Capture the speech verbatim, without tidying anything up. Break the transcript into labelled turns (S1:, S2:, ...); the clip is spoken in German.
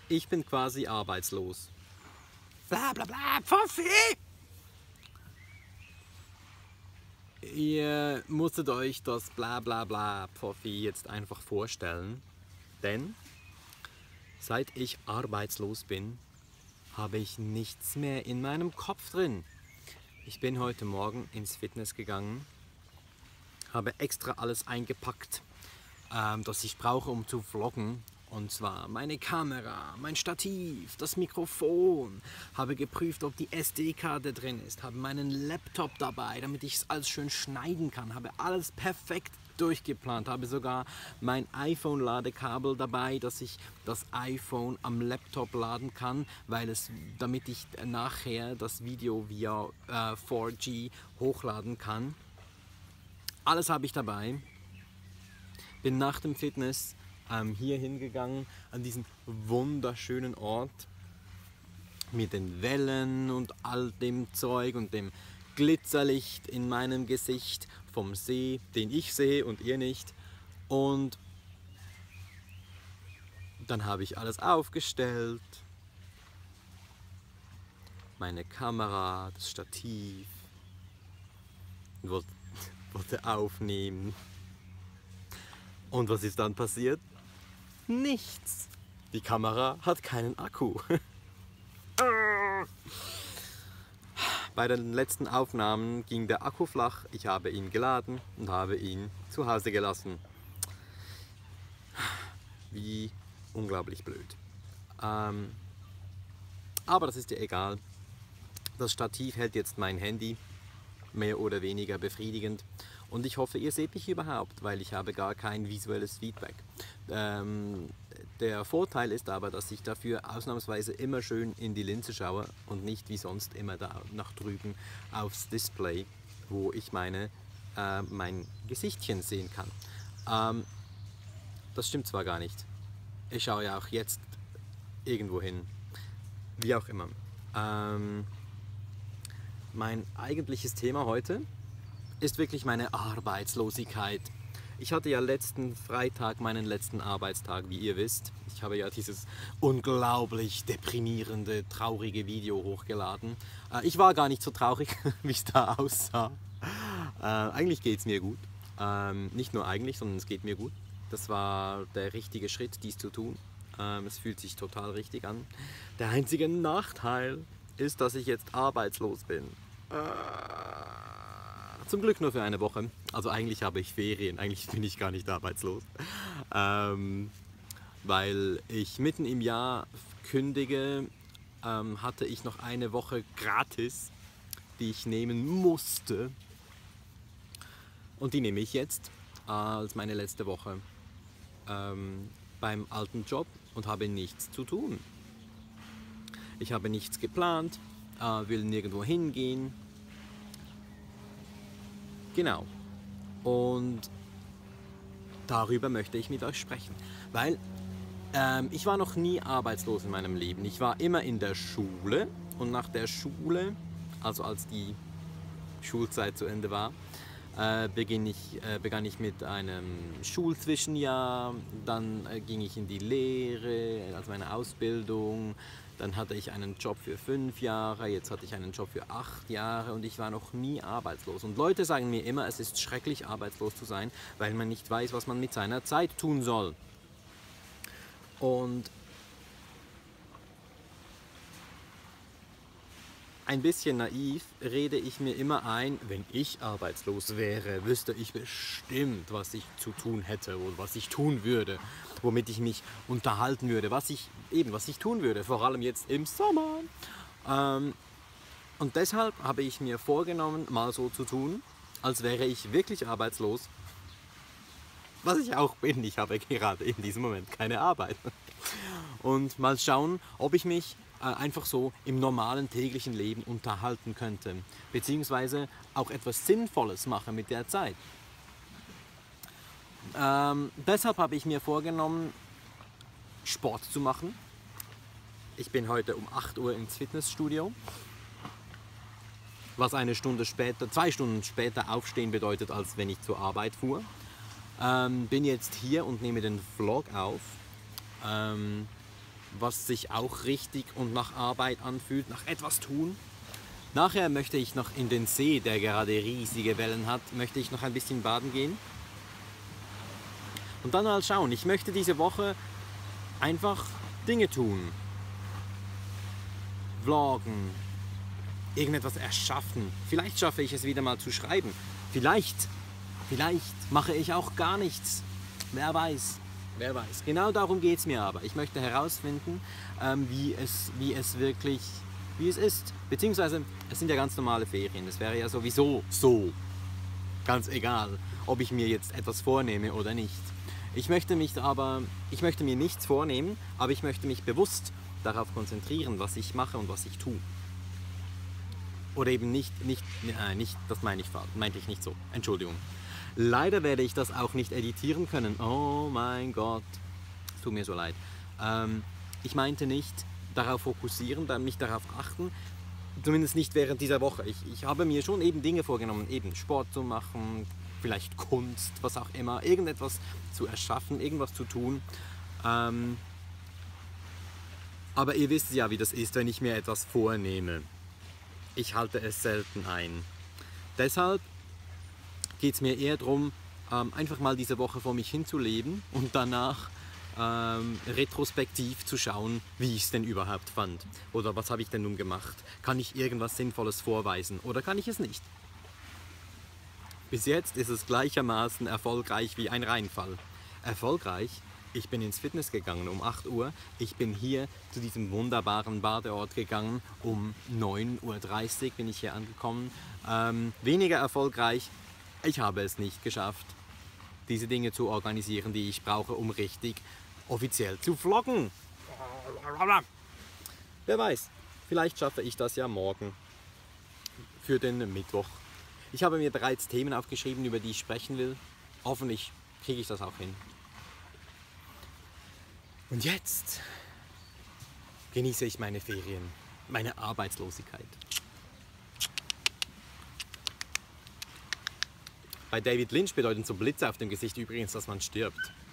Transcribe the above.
S1: Ich bin quasi arbeitslos. Bla bla bla, Pfaffi! Ihr musstet euch das bla bla bla Pfaffi jetzt einfach vorstellen, denn seit ich arbeitslos bin, habe ich nichts mehr in meinem Kopf drin. Ich bin heute Morgen ins Fitness gegangen, habe extra alles eingepackt, ähm, das ich brauche, um zu vloggen. Und zwar meine Kamera, mein Stativ, das Mikrofon. Habe geprüft, ob die S D-Karte drin ist. Habe meinen Laptop dabei, damit ich es alles schön schneiden kann. Habe alles perfekt durchgeplant. Habe sogar mein iPhone-Ladekabel dabei, dass ich das iPhone am Laptop laden kann, weil es, damit ich nachher das Video via äh, vier G hochladen kann. Alles habe ich dabei. Bin nach dem Fitness ähm, hier hingegangen, an diesen wunderschönen Ort mit den Wellen und all dem Zeug und dem Glitzerlicht in meinem Gesicht vom See, den ich sehe und ihr nicht. Und dann habe ich alles aufgestellt. Meine Kamera, das Stativ. Und wollte, wollte aufnehmen. Und was ist dann passiert? Nichts. Die Kamera hat keinen Akku. Bei den letzten Aufnahmen ging der Akku flach. Ich habe ihn geladen und habe ihn zu Hause gelassen. Wie unglaublich blöd. Ähm, aber das ist ja egal. Das Stativ hält jetzt mein Handy, mehr oder weniger befriedigend. Und ich hoffe, ihr seht mich überhaupt, weil ich habe gar kein visuelles Feedback. Ähm, der Vorteil ist aber, dass ich dafür ausnahmsweise immer schön in die Linse schaue und nicht wie sonst immer da nach drüben aufs Display, wo ich meine, äh, mein Gesichtchen sehen kann. Ähm, das stimmt zwar gar nicht. Ich schaue ja auch jetzt irgendwo hin. Wie auch immer. Ähm, mein eigentliches Thema heute ist wirklich meine Arbeitslosigkeit. Ich hatte ja letzten Freitag meinen letzten Arbeitstag, wie ihr wisst. Ich habe ja dieses unglaublich deprimierende, traurige Video hochgeladen. Äh, ich war gar nicht so traurig, wie es da aussah. Äh, eigentlich geht es mir gut. Ähm, nicht nur eigentlich, sondern es geht mir gut. Das war der richtige Schritt, dies zu tun. Ähm, es fühlt sich total richtig an. Der einzige Nachteil ist, dass ich jetzt arbeitslos bin. Äh, Zum Glück nur für eine Woche. Also eigentlich habe ich Ferien, eigentlich bin ich gar nicht arbeitslos. Ähm, weil ich mitten im Jahr kündige, ähm, hatte ich noch eine Woche gratis, die ich nehmen musste. Und die nehme ich jetzt äh, als meine letzte Woche ähm, beim alten Job und habe nichts zu tun. Ich habe nichts geplant, äh, will nirgendwo hingehen. Genau. Und darüber möchte ich mit euch sprechen. Weil ähm, ich war noch nie arbeitslos in meinem Leben. Ich war immer in der Schule und nach der Schule, also als die Schulzeit zu Ende war, äh, beginn ich, äh, begann ich mit einem Schulzwischenjahr, dann äh, ging ich in die Lehre, also meine Ausbildung. Dann hatte ich einen Job für fünf Jahre, jetzt hatte ich einen Job für acht Jahre und ich war noch nie arbeitslos. Und Leute sagen mir immer, es ist schrecklich, arbeitslos zu sein, weil man nicht weiß, was man mit seiner Zeit tun soll. Und ein bisschen naiv rede ich mir immer ein, wenn ich arbeitslos wäre, wüsste ich bestimmt, was ich zu tun hätte oder was ich tun würde, womit ich mich unterhalten würde, was ich eben, was ich tun würde, vor allem jetzt im Sommer. Ähm, und deshalb habe ich mir vorgenommen, mal so zu tun, als wäre ich wirklich arbeitslos, was ich auch bin. Ich habe gerade in diesem Moment keine Arbeit. Und mal schauen, ob ich mich einfach so im normalen täglichen Leben unterhalten könnte, beziehungsweise auch etwas Sinnvolles mache mit der Zeit. Ähm, deshalb habe ich mir vorgenommen, Sport zu machen. Ich bin heute um acht Uhr ins Fitnessstudio, was eine Stunde später, zwei Stunden später aufstehen bedeutet, als wenn ich zur Arbeit fuhr. Ähm, bin jetzt hier und nehme den Vlog auf. Ähm, was sich auch richtig und nach Arbeit anfühlt, nach etwas tun. Nachher möchte ich noch in den See, der gerade riesige Wellen hat, möchte ich noch ein bisschen baden gehen. Und dann mal schauen, ich möchte diese Woche einfach Dinge tun. Vloggen, irgendetwas erschaffen. Vielleicht schaffe ich es wieder mal zu schreiben. Vielleicht, vielleicht mache ich auch gar nichts. Wer weiß, wer weiß. Genau darum geht es mir aber. Ich möchte herausfinden, ähm, wie, es, wie es wirklich, wie es ist. Beziehungsweise, es sind ja ganz normale Ferien. Es wäre ja sowieso so, ganz egal, ob ich mir jetzt etwas vornehme oder nicht. Ich möchte mich aber, ich möchte mir nichts vornehmen, aber ich möchte mich bewusst darauf konzentrieren, was ich mache und was ich tue. Oder eben nicht, nicht, äh, nicht das meine ich, meinte ich nicht so. Entschuldigung. Leider werde ich das auch nicht editieren können. Oh mein Gott. Es tut mir so leid. Ähm, ich meinte nicht darauf fokussieren, dann nicht darauf achten. Zumindest nicht während dieser Woche. Ich, ich habe mir schon eben Dinge vorgenommen, eben Sport zu machen, vielleicht Kunst, was auch immer, irgendetwas zu erschaffen, irgendwas zu tun. Ähm, aber ihr wisst ja, wie das ist, wenn ich mir etwas vornehme. Ich halte es selten ein. Deshalb geht es mir eher darum, ähm, einfach mal diese Woche vor mich hinzuleben und danach ähm, retrospektiv zu schauen, wie ich es denn überhaupt fand. Oder was habe ich denn nun gemacht? Kann ich irgendwas Sinnvolles vorweisen oder kann ich es nicht? Bis jetzt ist es gleichermaßen erfolgreich wie ein Reinfall. Erfolgreich, ich bin ins Fitness gegangen um acht Uhr. Ich bin hier zu diesem wunderbaren Badeort gegangen. Um neun Uhr dreißig bin ich hier angekommen. Ähm, weniger erfolgreich, ich habe es nicht geschafft, diese Dinge zu organisieren, die ich brauche, um richtig offiziell zu vloggen. Wer weiß, vielleicht schaffe ich das ja morgen für den Mittwoch. Ich habe mir bereits Themen aufgeschrieben, über die ich sprechen will. Hoffentlich kriege ich das auch hin. Und jetzt genieße ich meine Ferien, meine Arbeitslosigkeit. Bei David Lynch bedeutet so Blitze auf dem Gesicht übrigens, dass man stirbt.